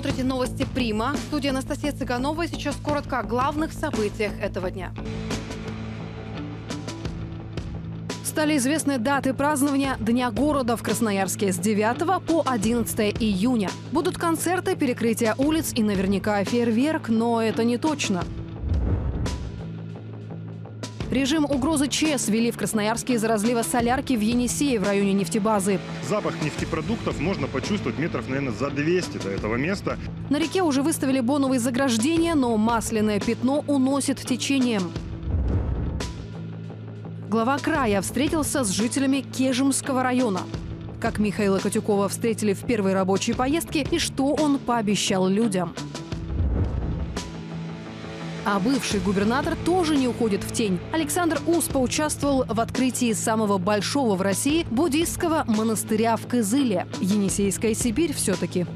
смотрите новости Прима. В студии Анастасия Цыганова. Сейчас коротко о главных событиях этого дня. Стали известны даты празднования Дня города в Красноярске с 9 по 11 июня. Будут концерты, перекрытие улиц и наверняка фейерверк, но это не точно. Режим угрозы ЧС ввели в Красноярске из-за разлива солярки в Енисее в районе нефтебазы. Запах нефтепродуктов можно почувствовать метров, наверное, за 200 до этого места. На реке уже выставили боновые заграждения, но масляное пятно уносит течением. Глава края встретился с жителями Кежемского района. Как Михаила Катюкова встретили в первой рабочей поездке и что он пообещал людям. А бывший губернатор тоже не уходит в тень. Александр Ус поучаствовал в открытии самого большого в России буддийского монастыря в Кызыле. Енисейская Сибирь все-таки.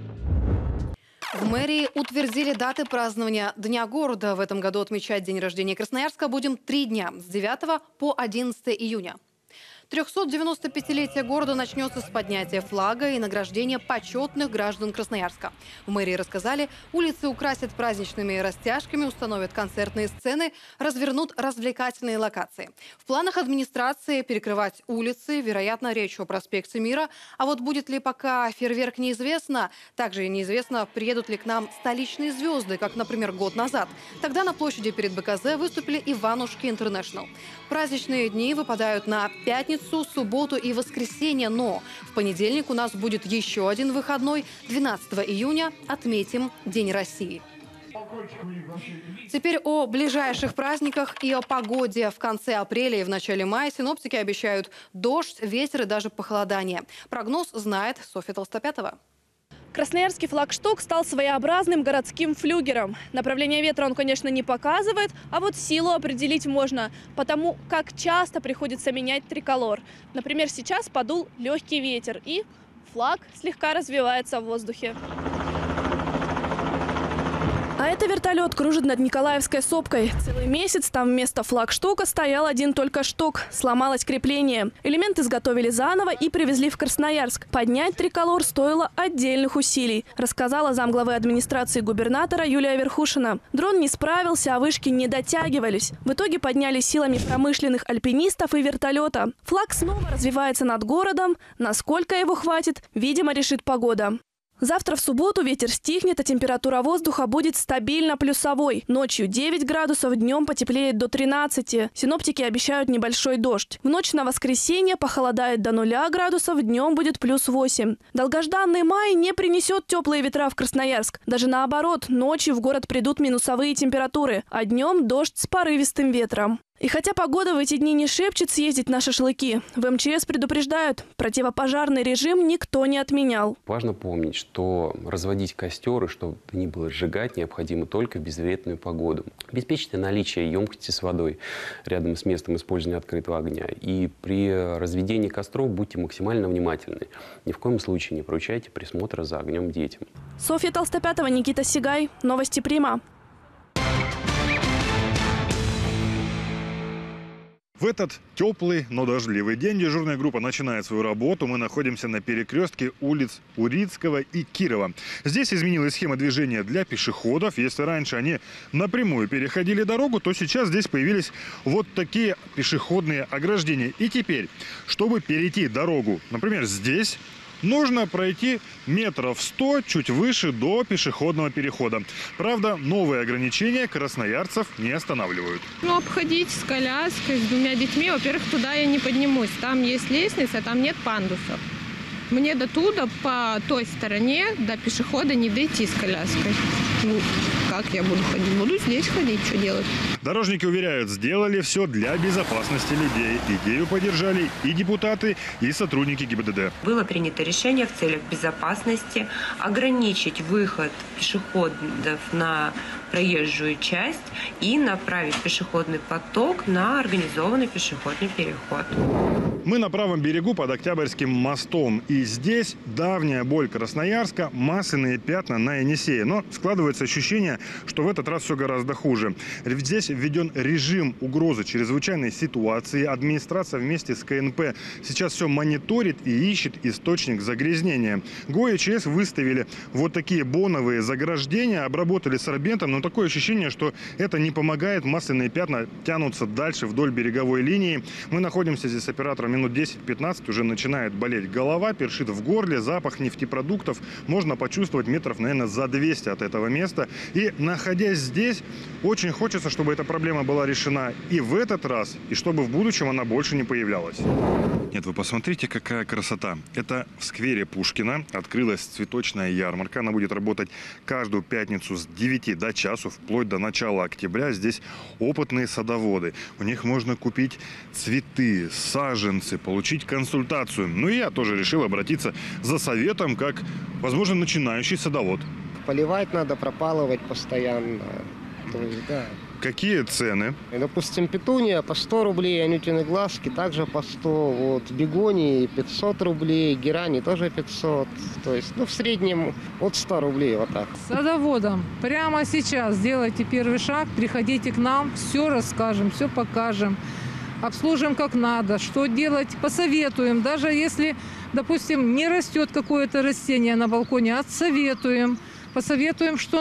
В мэрии утвердили даты празднования Дня города. В этом году отмечать день рождения Красноярска будем 3 дня – с 9 по 11 июня. 395-летие города начнется с поднятия флага и награждения почетных граждан Красноярска. В мэрии рассказали, улицы украсят праздничными растяжками, установят концертные сцены, развернут развлекательные локации. В планах администрации перекрывать улицы, вероятно, речь о проспекте Мира. А вот будет ли пока фейерверк, неизвестно. Также неизвестно, приедут ли к нам столичные звезды, как, например, год назад. Тогда на площади перед БКЗ выступили Иванушки Интернешнл. Праздничные дни выпадают на пятницу, субботу и воскресенье, но в понедельник у нас будет еще один выходной. 12 июня отметим День России. Теперь о ближайших праздниках и о погоде. В конце апреля и в начале мая синоптики обещают дождь, ветер и даже похолодание. Прогноз знает Софья Толстопятова. Красноярский флагшток стал своеобразным городским флюгером. Направление ветра он, конечно, не показывает, а вот силу определить можно, потому как часто приходится менять триколор. Например, сейчас подул легкий ветер, и флаг слегка развивается в воздухе. А это вертолет кружит над Николаевской сопкой. Целый месяц там вместо флагштока стоял один только шток. Сломалось крепление. Элемент изготовили заново и привезли в Красноярск. Поднять триколор стоило отдельных усилий, рассказала замглавы администрации губернатора Юлия Верхушина. Дрон не справился, а вышки не дотягивались. В итоге подняли силами промышленных альпинистов и вертолета. Флаг снова развивается над городом. Насколько его хватит, видимо, решит погода. Завтра в субботу ветер стихнет, а температура воздуха будет стабильно плюсовой. Ночью 9 градусов, днем потеплеет до 13. Синоптики обещают небольшой дождь. В ночь на воскресенье похолодает до 0 градусов, днем будет плюс 8. Долгожданный май не принесет теплые ветра в Красноярск. Даже наоборот, ночью в город придут минусовые температуры, а днем дождь с порывистым ветром. И хотя погода в эти дни не шепчет съездить на шашлыки, в МЧС предупреждают, противопожарный режим никто не отменял. Важно помнить, что разводить костер и что бы то ни было сжигать необходимо только в безветренную погоду. Обеспечьте наличие емкости с водой рядом с местом использования открытого огня. И при разведении костров будьте максимально внимательны. Ни в коем случае не поручайте присмотра за огнем детям. Софья Толстопятова, Никита Сигай. Новости Прима. В этот теплый, но дождливый день дежурная группа начинает свою работу. Мы находимся на перекрестке улиц Урицкого и Кирова. Здесь изменилась схема движения для пешеходов. Если раньше они напрямую переходили дорогу, то сейчас здесь появились вот такие пешеходные ограждения. И теперь, чтобы перейти дорогу, например, здесь, нужно пройти метров 100 чуть выше до пешеходного перехода. Правда, новые ограничения красноярцев не останавливают. Ну, обходить с коляской, с 2 детьми, во-первых, туда я не поднимусь. Там есть лестница, там нет пандусов. Мне до туда, по той стороне, до пешехода не дойти с коляской. Ну, как я буду ходить? Буду здесь ходить, что делать? Дорожники уверяют, сделали все для безопасности людей. Идею поддержали и депутаты, и сотрудники ГИБДД. Было принято решение в целях безопасности ограничить выход пешеходов на проезжую часть и направить пешеходный поток на организованный пешеходный переход. Мы на правом берегу под Октябрьским мостом. И здесь давняя боль Красноярска – масляные пятна на Енисее. Но складывается ощущение, что в этот раз все гораздо хуже. Здесь введен режим угрозы чрезвычайной ситуации. Администрация вместе с КНП сейчас все мониторит и ищет источник загрязнения. ГО и ЧС выставили вот такие боновые заграждения, обработали сорбентом. Но такое ощущение, что это не помогает. Масляные пятна тянутся дальше вдоль береговой линии. Мы находимся здесь с оператором минут 10-15, уже начинает болеть голова, першит в горле, запах нефтепродуктов можно почувствовать метров, наверное, за 200 от этого места. И находясь здесь, очень хочется, чтобы эта проблема была решена и в этот раз, и чтобы в будущем она больше не появлялась. Нет, вы посмотрите, какая красота. Это в сквере Пушкина открылась цветочная ярмарка. Она будет работать каждую пятницу с 9 до часу, вплоть до начала октября. Здесь опытные садоводы. У них можно купить цветы, саженцы, получить консультацию. Ну и я тоже решил обратиться за советом, как, возможно, начинающий садовод. Поливать надо, пропалывать постоянно. То есть, да. Какие цены? Допустим, петуния по 100 рублей, анютины глазки также по 100. Вот, бегонии 500 рублей, герани тоже 500. То есть, в среднем от 100 рублей вот так. Садоводам прямо сейчас сделайте первый шаг, приходите к нам, все расскажем, все покажем. Обслужим как надо, что делать, посоветуем. Даже если, допустим, не растет какое-то растение на балконе, отсоветуем, посоветуем, что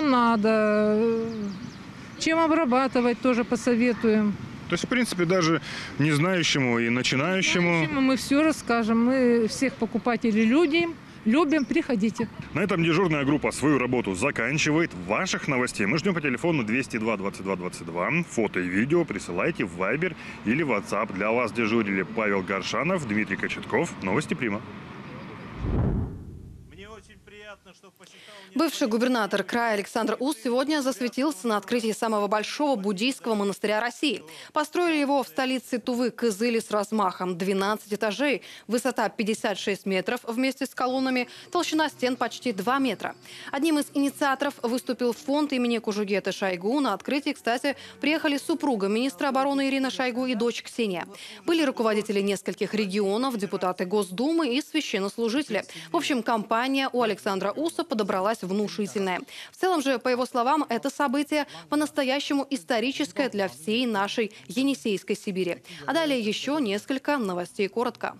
надо, чем обрабатывать, тоже посоветуем. То есть, в принципе, даже не знающему и начинающему мы все расскажем. Мы всех покупателей любим, приходите. На этом дежурная группа свою работу заканчивает. Ваших новостей мы ждем по телефону 202 22 22. Фото и видео присылайте в Viber или WhatsApp. Для вас дежурили Павел Горшанов, Дмитрий Кочетков. Новости Прима. Бывший губернатор края Александр Ус сегодня засветился на открытии самого большого буддийского монастыря России. Построили его в столице Тувы Кызыли с размахом 12 этажей, высота 56 метров вместе с колоннами, толщина стен почти 2 метра. Одним из инициаторов выступил фонд имени Кужугеты Шойгу. На открытии, кстати, приехали супруга министра обороны Ирина Шойгу и дочь Ксения. Были руководители нескольких регионов, депутаты Госдумы и священнослужители. В общем, компания у Александра Уса подобралась внушительная. В целом же, по его словам, это событие по-настоящему историческое для всей нашей Енисейской Сибири. А далее еще несколько новостей коротко.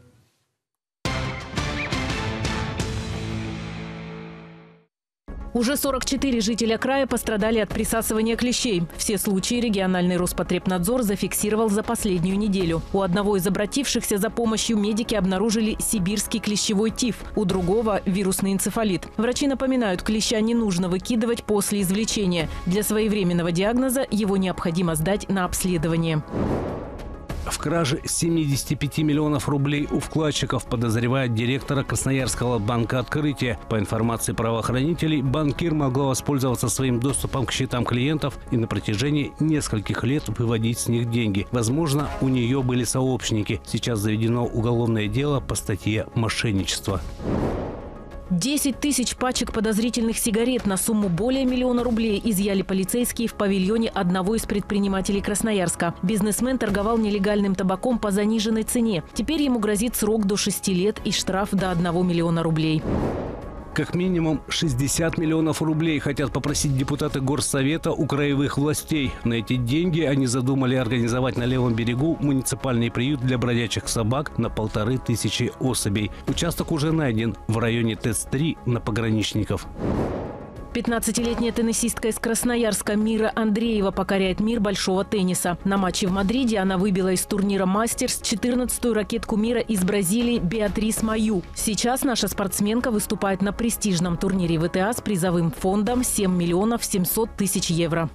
Уже 44 жителя края пострадали от присасывания клещей. Все случаи региональный Роспотребнадзор зафиксировал за последнюю неделю. У одного из обратившихся за помощью медики обнаружили сибирский клещевой тиф, у другого – вирусный энцефалит. Врачи напоминают, клеща не нужно выкидывать после извлечения. Для своевременного диагноза его необходимо сдать на обследование. В краже 75 миллионов рублей у вкладчиков подозревает директора Красноярского банка «Открытие». По информации правоохранителей, банкир могла воспользоваться своим доступом к счетам клиентов и на протяжении нескольких лет выводить с них деньги. Возможно, у нее были сообщники. Сейчас заведено уголовное дело по статье «Мошенничество». 10 тысяч пачек подозрительных сигарет на сумму более 1 миллиона рублей изъяли полицейские в павильоне одного из предпринимателей Красноярска. Бизнесмен торговал нелегальным табаком по заниженной цене. Теперь ему грозит срок до 6 лет и штраф до 1 миллиона рублей. Как минимум 60 миллионов рублей хотят попросить депутаты Горсовета у краевых властей. На эти деньги они задумали организовать на левом берегу муниципальный приют для бродячих собак на 1500 особей. Участок уже найден в районе ТЭЦ-3 на пограничников. 15-летняя теннисистка из Красноярска Мира Андреева покоряет мир большого тенниса. На матче в Мадриде она выбила из турнира «Мастерс» 14-ю ракетку мира из Бразилии Беатрис Маю. Сейчас наша спортсменка выступает на престижном турнире ВТА с призовым фондом 7 миллионов 700 тысяч евро.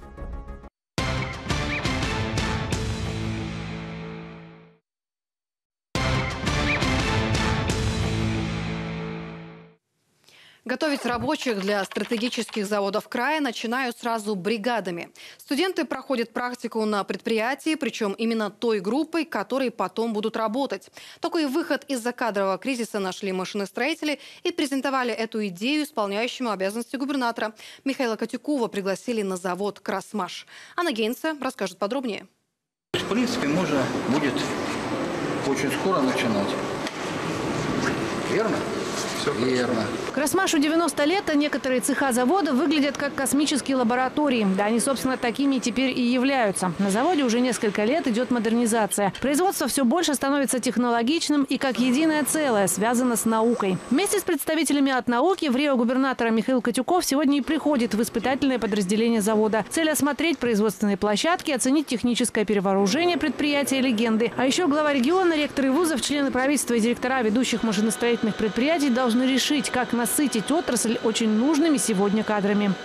Готовить рабочих для стратегических заводов края начинают сразу бригадами. Студенты проходят практику на предприятии, причем именно той группой, которой потом будут работать. Такой выход из-за кадрового кризиса нашли машиностроители и презентовали эту идею исполняющему обязанности губернатора. Михаила Котюкова пригласили на завод «Красмаш». Анна Гейнце расскажет подробнее. В принципе, можно будет очень скоро начинать. Верно? Верно. Красмашу 90 лет, а некоторые цеха завода выглядят как космические лаборатории. Да, они, собственно, такими теперь и являются. На заводе уже несколько лет идет модернизация. Производство все больше становится технологичным и как единое целое связано с наукой. Вместе с представителями от науки в Рио губернатора Михаил Котюков сегодня и приходит в испытательное подразделение завода. Цель – осмотреть производственные площадки, оценить техническое перевооружение предприятия «Легенды». А еще глава региона, ректоры вузов, члены правительства и директора ведущих машиностроительных предприятий должны решить, как насытить отрасль очень нужными сегодня кадрами.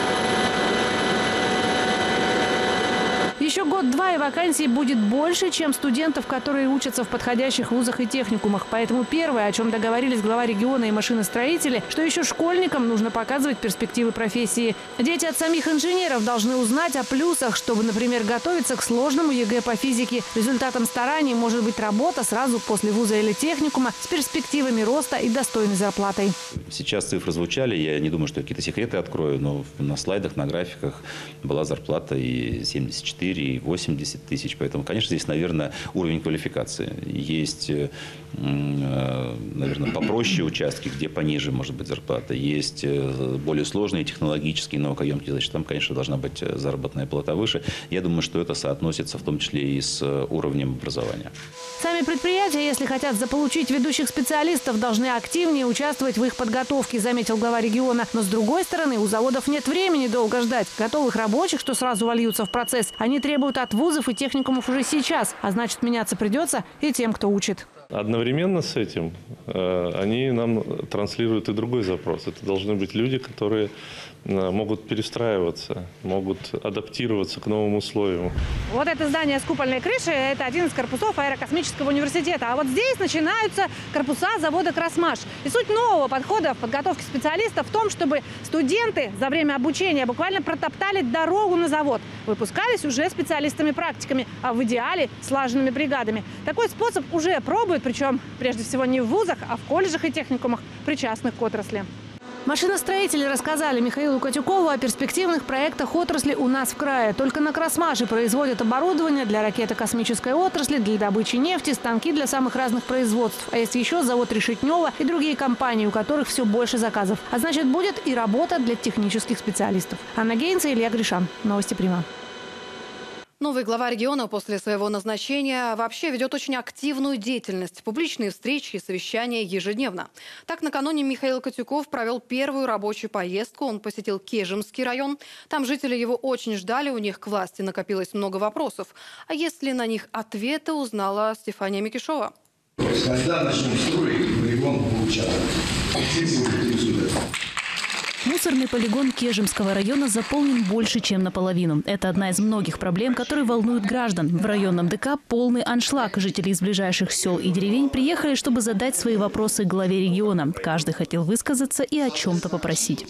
Еще год-два, и вакансий будет больше, чем студентов, которые учатся в подходящих вузах и техникумах. Поэтому первое, о чем договорились глава региона и машиностроители, что еще школьникам нужно показывать перспективы профессии. Дети от самих инженеров должны узнать о плюсах, чтобы, например, готовиться к сложному ЕГЭ по физике. Результатом стараний может быть работа сразу после вуза или техникума с перспективами роста и достойной зарплатой. Сейчас цифры звучали, я не думаю, что я какие-то секреты открою, но на слайдах, на графиках была зарплата и 74, и 80 тысяч. Поэтому, конечно, здесь, наверное, уровень квалификации. Есть, наверное, попроще участки, где пониже может быть зарплата. Есть более сложные технологические, наукоемкие задачи. Там, конечно, должна быть заработная плата выше. Я думаю, что это соотносится в том числе и с уровнем образования. Сами предприятия, если хотят заполучить ведущих специалистов, должны активнее участвовать в их подготовке, заметил глава региона. Но, с другой стороны, у заводов нет времени долго ждать. Готовых рабочих, что сразу вольются в процесс, они требуют от вузов и техникумов уже сейчас. А значит, меняться придется и тем, кто учит. Одновременно с этим они нам транслируют и другой запрос. Это должны быть люди, которые могут перестраиваться, могут адаптироваться к новым условиям. Вот это здание с купольной крышей – это один из корпусов аэрокосмического университета. А вот здесь начинаются корпуса завода «Красмаш». И суть нового подхода в подготовке специалистов в том, чтобы студенты за время обучения буквально протоптали дорогу на завод. Выпускались уже специалистами-практиками, а в идеале слаженными бригадами. Такой способ уже пробуют, причем прежде всего не в вузах, а в колледжах и техникумах, причастных к отрасли. Машиностроители рассказали Михаилу Котюкову о перспективных проектах отрасли у нас в крае. Только на Красмаше производят оборудование для ракетно-космической отрасли, для добычи нефти, станки для самых разных производств. А есть еще завод Решетнева и другие компании, у которых все больше заказов. А значит, будет и работа для технических специалистов. Анна Гейнца, Илья Гришан. Новости Прима. Новый глава региона после своего назначения вообще ведет очень активную деятельность. Публичные встречи и совещания ежедневно. Так, накануне Михаил Котюков провел первую рабочую поездку. Он посетил Кежемский район. Там жители его очень ждали, у них к власти накопилось много вопросов. А есть ли на них ответы, узнала Стефания Микишова. Когда начнем строить, регион получал. Мусорный полигон Кежемского района заполнен больше, чем наполовину. Это одна из многих проблем, которые волнуют граждан. В районном ДК полный аншлаг. Жители из ближайших сел и деревень приехали, чтобы задать свои вопросы главе региона. Каждый хотел высказаться и о чем-то попросить.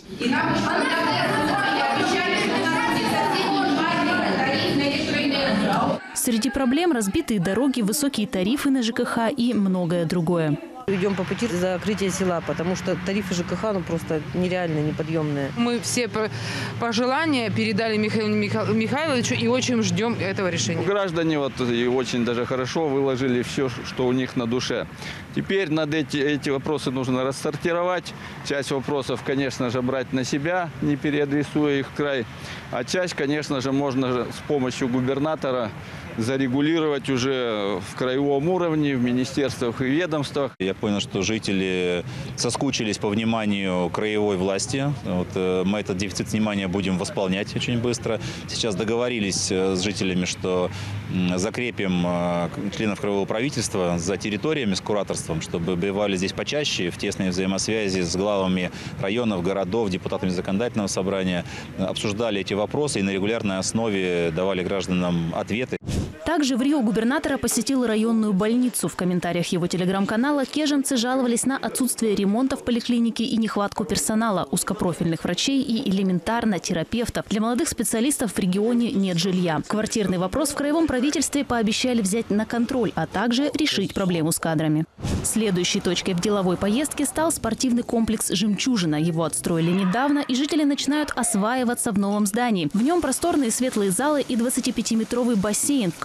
Среди проблем – разбитые дороги, высокие тарифы на ЖКХ и многое другое. Идем по пути закрытия села, потому что тарифы ЖКХ просто нереально неподъемные. Мы все пожелания передали Михаилу Михайловичу и очень ждем этого решения. Граждане и очень даже хорошо выложили все, что у них на душе. Теперь надо эти вопросы нужно рассортировать. Часть вопросов, конечно же, брать на себя, не переадресуя их в край. А часть, конечно же, можно с помощью губернатора зарегулировать уже в краевом уровне, в министерствах и ведомствах. Я понял, что жители соскучились по вниманию краевой власти. Мы этот дефицит внимания будем восполнять очень быстро. Сейчас договорились с жителями, что закрепим членов краевого правительства за территориями с кураторством, чтобы бывали здесь почаще, в тесной взаимосвязи с главами районов, городов, депутатами законодательного собрания, обсуждали эти вопросы и на регулярной основе давали гражданам ответы. Также в Рио губернатора посетил районную больницу. В комментариях его телеграм-канала кежемцы жаловались на отсутствие ремонта в поликлинике и нехватку персонала, узкопрофильных врачей и элементарно терапевтов. Для молодых специалистов в регионе нет жилья. Квартирный вопрос в краевом правительстве пообещали взять на контроль, а также решить проблему с кадрами. Следующей точкой в деловой поездке стал спортивный комплекс «Жемчужина». Его отстроили недавно, и жители начинают осваиваться в новом здании. В нем просторные светлые залы и 25-метровый бассейн, в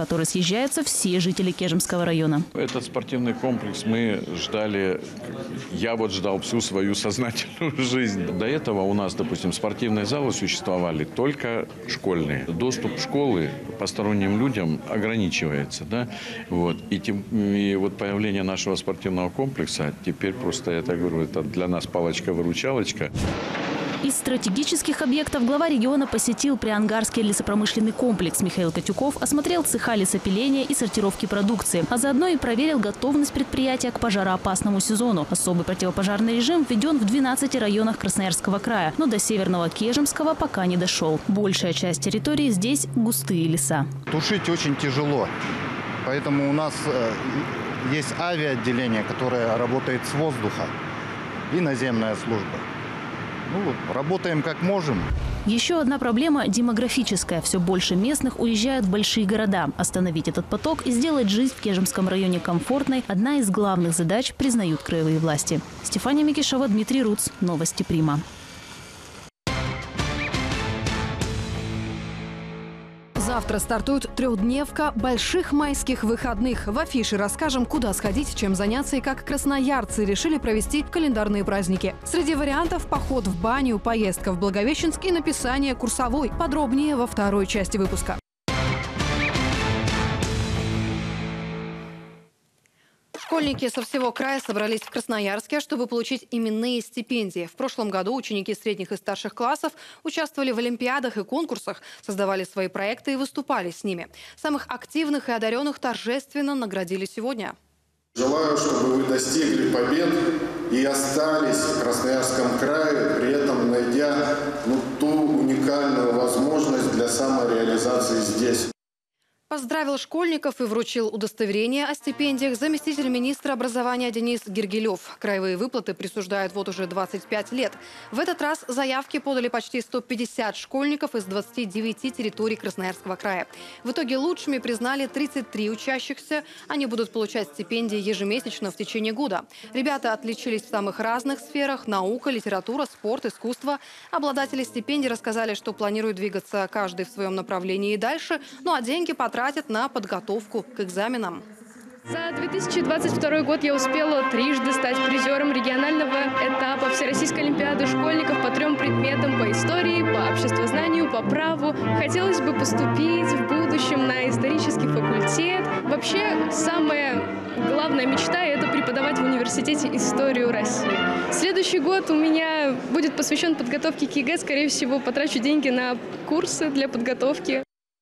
который съезжаются все жители Кежемского района. Этот спортивный комплекс мы ждали, я вот ждал всю свою сознательную жизнь. До этого у нас, допустим, спортивные залы существовали только школьные. Доступ школы посторонним людям ограничивается, да? Вот. И вот появление нашего спортивного комплекса теперь просто, я так говорю, это для нас палочка-выручалочка. Из стратегических объектов глава региона посетил Приангарский лесопромышленный комплекс. Михаил Котюков осмотрел цеха лесопиления и сортировки продукции, а заодно и проверил готовность предприятия к пожароопасному сезону. Особый противопожарный режим введен в 12 районах Красноярского края, но до северного Кежемского пока не дошел. Большая часть территории здесь густые леса. Тушить очень тяжело, поэтому у нас есть авиаотделение, которое работает с воздуха, и наземная служба. Работаем как можем. Еще одна проблема – демографическая. Все больше местных уезжают в большие города. Остановить этот поток и сделать жизнь в Кежемском районе комфортной – одна из главных задач, признают краевые власти. Стефания Микишева, Дмитрий Руц. Новости Прима. Завтра стартует трехдневка больших майских выходных. В афише расскажем, куда сходить, чем заняться и как красноярцы решили провести календарные праздники. Среди вариантов – поход в баню, поездка в Благовещенск и написание курсовой. Подробнее во второй части выпуска. Школьники со всего края собрались в Красноярске, чтобы получить именные стипендии. В прошлом году ученики средних и старших классов участвовали в олимпиадах и конкурсах, создавали свои проекты и выступали с ними. Самых активных и одаренных торжественно наградили сегодня. Желаю, чтобы вы достигли побед и остались в Красноярском крае, при этом найдя ту уникальную возможность для самореализации здесь. Поздравил школьников и вручил удостоверение о стипендиях заместитель министра образования Денис Гергелев. Краевые выплаты присуждают вот уже 25 лет. В этот раз заявки подали почти 150 школьников из 29 территорий Красноярского края. В итоге лучшими признали 33 учащихся. Они будут получать стипендии ежемесячно в течение года. Ребята отличились в самых разных сферах – наука, литература, спорт, искусство. Обладатели стипендий рассказали, что планируют двигаться каждый в своем направлении и дальше, ну а деньги потратят на подготовку к экзаменам. За 2022 год я успела трижды стать призером регионального этапа Всероссийской олимпиады школьников по 3 предметам: по истории, по обществознанию, по праву. Хотелось бы поступить в будущем на исторический факультет. Вообще, самая главная мечта – это преподавать в университете историю России. Следующий год у меня будет посвящен подготовке к ЕГЭ. Скорее всего, потрачу деньги на курсы для подготовки.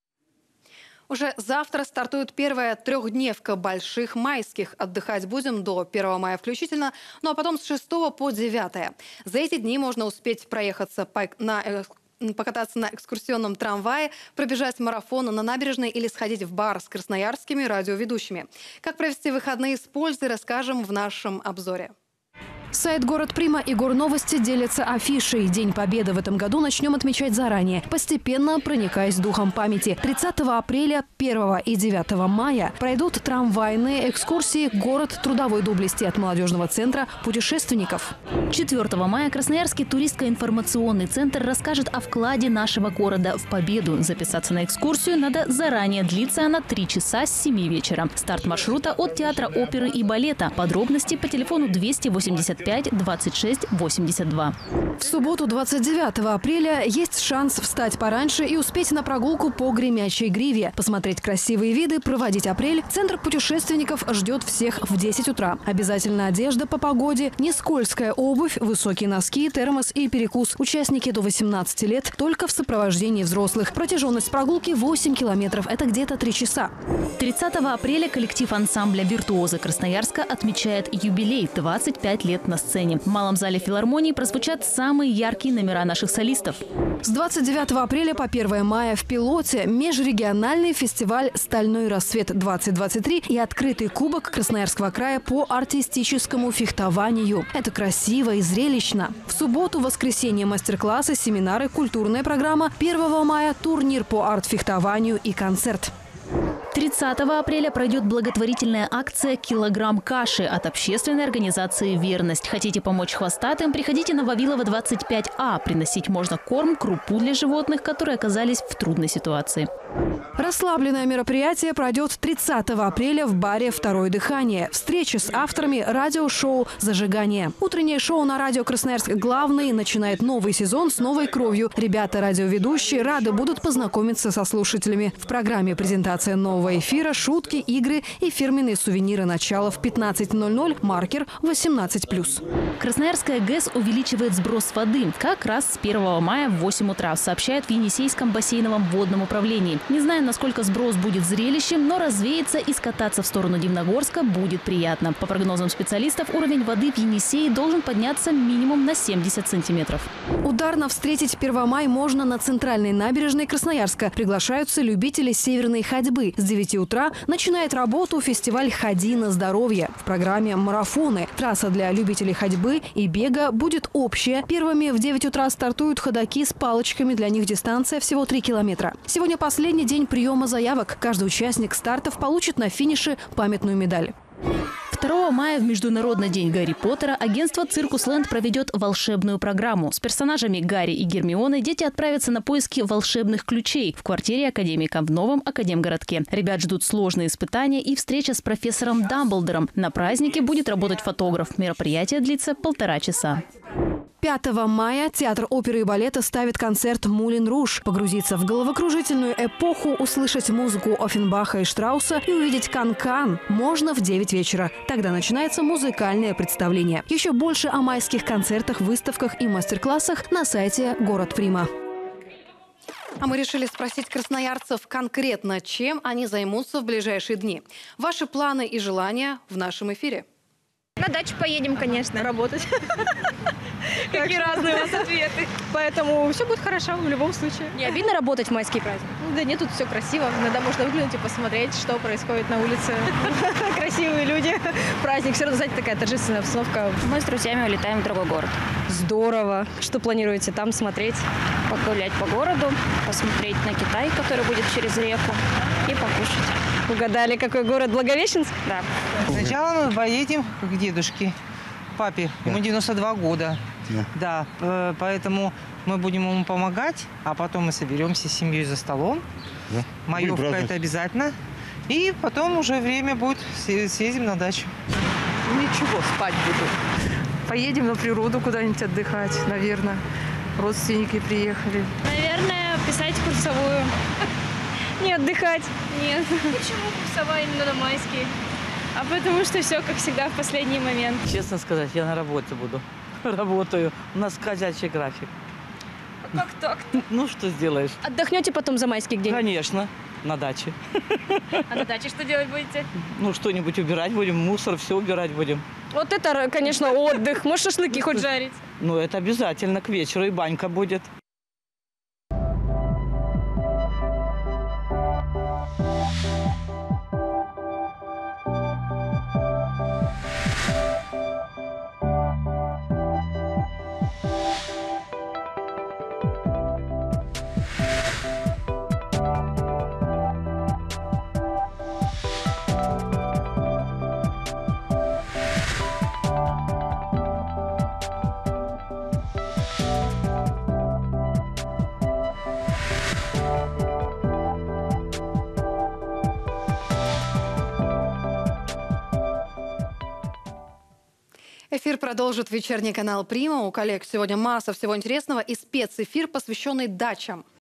Уже завтра стартует первая трехдневка больших майских. Отдыхать будем до 1 мая включительно, ну а потом с 6 по 9. За эти дни можно успеть проехаться покататься на экскурсионном трамвае, пробежать марафон на набережной или сходить в бар с красноярскими радиоведущими. Как провести выходные с пользой, расскажем в нашем обзоре. Сайт «Город Прима» и «Горновости» делятся афишей. День Победы в этом году начнем отмечать заранее, постепенно проникаясь духом памяти. 30 апреля, 1 и 9 мая пройдут трамвайные экскурсии «Город трудовой доблести» от молодежного центра путешественников. 4 мая Красноярский туристско-информационный центр расскажет о вкладе нашего города в победу. Записаться на экскурсию надо заранее. Длится она 3 часа с 7 вечера. Старт маршрута от театра оперы и балета. Подробности по телефону 285 26 82. В субботу 29 апреля есть шанс встать пораньше и успеть на прогулку по Гремячей Гриве. Посмотреть красивые виды, проводить апрель. Центр путешественников ждет всех в 10 утра. Обязательно одежда по погоде, не скользкая обувь, высокие носки, термос и перекус. Участники до 18 лет только в сопровождении взрослых. Протяженность прогулки 8 километров. Это где-то 3 часа. 30 апреля коллектив ансамбля «Виртуозы» Красноярска отмечает юбилей – 25 лет на сцене. В Малом зале филармонии прозвучат самые яркие номера наших солистов. С 29 апреля по 1 мая в Пилоте межрегиональный фестиваль «Стальной рассвет-2023» и открытый кубок Красноярского края по артистическому фехтованию. Это красиво и зрелищно. В субботу-воскресенье мастер-классы, семинары, культурная программа. 1 мая турнир по арт-фехтованию и концерт. 30 30 апреля пройдет благотворительная акция «Килограмм каши» от общественной организации «Верность». Хотите помочь хвостатым? Приходите на Вавилова 25А. Приносить можно корм, крупу для животных, которые оказались в трудной ситуации. Расслабленное мероприятие пройдет 30 апреля в баре «Второе дыхание». Встреча с авторами радиошоу «Зажигание». Утреннее шоу на радио «Красноярск Главный» начинает новый сезон с новой кровью. Ребята-радиоведущие рады будут познакомиться со слушателями. В программе презентация нового эфира, шутки, игры и фирменные сувениры. Начало в 15:00, маркер 18+. Красноярская ГЭС увеличивает сброс воды как раз с 1 мая в 8 утра, сообщают в Енисейском бассейновом водном управлении. Не знаем, насколько сброс будет зрелищем, но развеяться и скататься в сторону Дивногорска будет приятно. По прогнозам специалистов, уровень воды в Енисее должен подняться минимум на 70 сантиметров. Ударно встретить 1 мая можно на центральной набережной Красноярска. Приглашаются любители северной ходьбы. С 9 утра начинает работу фестиваль «Ходи на здоровье». В программе марафоны. Трасса для любителей ходьбы и бега будет общая. Первыми в 9 утра стартуют ходоки с палочками. Для них дистанция всего 3 километра. Сегодня последний день приема заявок. Каждый участник стартов получит на финише памятную медаль. 2 мая в Международный день Гарри Поттера агентство «Циркусленд» проведет волшебную программу. С персонажами Гарри и Гермионы дети отправятся на поиски волшебных ключей в квартире академика в новом академгородке. Ребят ждут сложные испытания и встреча с профессором Дамблдором. На празднике будет работать фотограф. Мероприятие длится 1,5 часа. 5 мая театр оперы и балета ставит концерт «Мулен Руж». Погрузиться в головокружительную эпоху, услышать музыку Оффенбаха и Штрауса и увидеть Кан-Кан можно в 9 вечера. Тогда начинается музыкальное представление. Еще больше о майских концертах, выставках и мастер-классах на сайте «Город Прима». А мы решили спросить красноярцев конкретно, чем они займутся в ближайшие дни. Ваши планы и желания в нашем эфире. На дачу поедем, конечно. Работать. Какие разные у вас ответы. Поэтому все будет хорошо в любом случае. Не обидно работать в майские праздники? Да нет, тут все красиво. Иногда можно выглянуть и посмотреть, что происходит на улице. Красивые люди. Праздник. Все равно, знаете, такая торжественная обстановка. Мы с друзьями улетаем в другой город. Здорово. Что планируете там смотреть? Погулять по городу, посмотреть на Китай, который будет через реку, и покушать. Угадали, какой город? Благовещенск? Да. Сначала мы поедем к дедушке, папе. Ему 92 года. Да, поэтому мы будем ему помогать, а потом мы соберемся с семьей за столом. Маевка – это обязательно. И потом уже время будет, съездим на дачу. Ничего, спать буду. Поедем на природу куда-нибудь отдыхать, наверное. Родственники приехали. Наверное, писать курсовую. Не отдыхать. Нет. Почему курсовая именно на майские? А потому что все, как всегда, в последний момент. Честно сказать, я на работе буду. Работаю. У нас ходячий график. А как так? Ну, что сделаешь? Отдохнете потом за майские где-нибудь? Конечно, на даче. А на даче что делать будете? Ну, что-нибудь убирать будем, мусор, все убирать будем. Вот это, конечно, отдых. Может, шашлыки хоть жарить? Ну, это обязательно. К вечеру и банька будет. Эфир продолжит вечерний канал «Прима». У коллег сегодня масса всего интересного и спецэфир, посвященный дачам.